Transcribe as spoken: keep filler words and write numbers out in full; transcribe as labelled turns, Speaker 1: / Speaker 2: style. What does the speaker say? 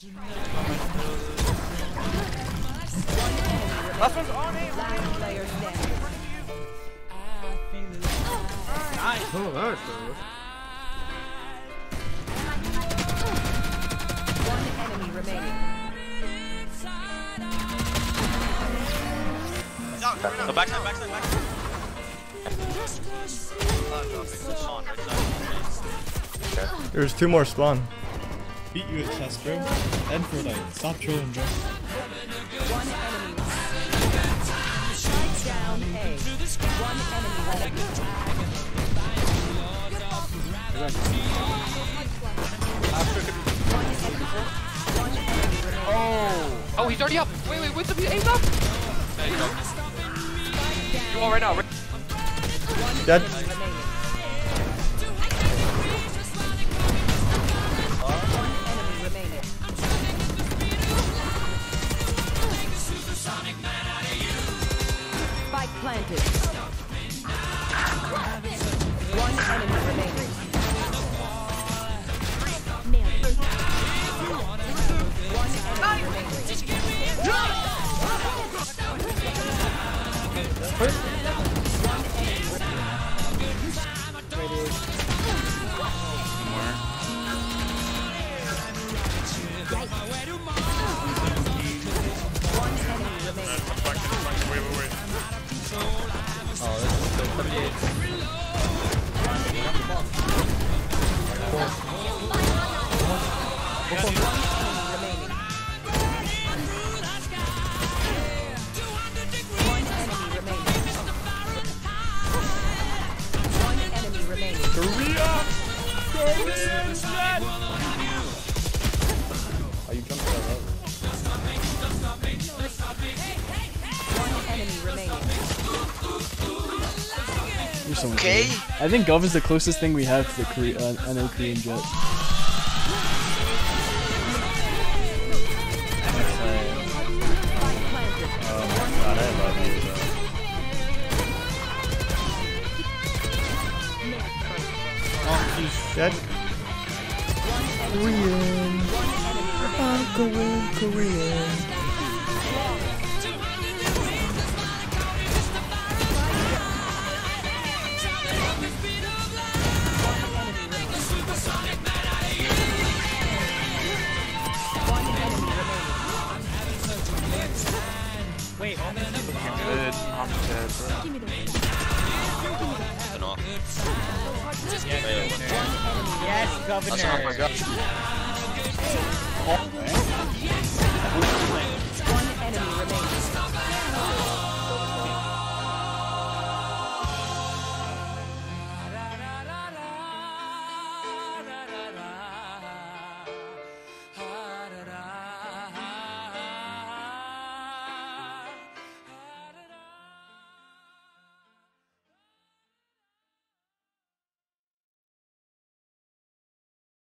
Speaker 1: Last one's on it.
Speaker 2: Last player standing.
Speaker 1: Nice.
Speaker 3: Oh, that was
Speaker 2: One enemy remaining.
Speaker 4: No, backside, backside, backside. Uh, right side.
Speaker 5: There's two more spawn.
Speaker 6: Beat you at chest, bro. And for like, stop trolling, bro.
Speaker 2: One enemy. Strike down A. One enemy remaining.
Speaker 1: Oh. Oh, he's already up. Wait, wait, wait, he's up. There you go. You all right now.
Speaker 5: Dead.
Speaker 2: Spike planted. One enemy remaining. One enemy remaining.
Speaker 7: Okay. I think Gov is the closest thing we have to the Korea, uh, N A Korean Jet.
Speaker 5: Oh my god, I love you though.
Speaker 6: Oh, he's
Speaker 5: Dead. Korean. I'm going Korean.
Speaker 1: Wait, I'm
Speaker 4: Good. I'm dead, bro.
Speaker 2: Give me the ring.
Speaker 4: An off.
Speaker 1: Yes, Governor.
Speaker 4: Oh my god.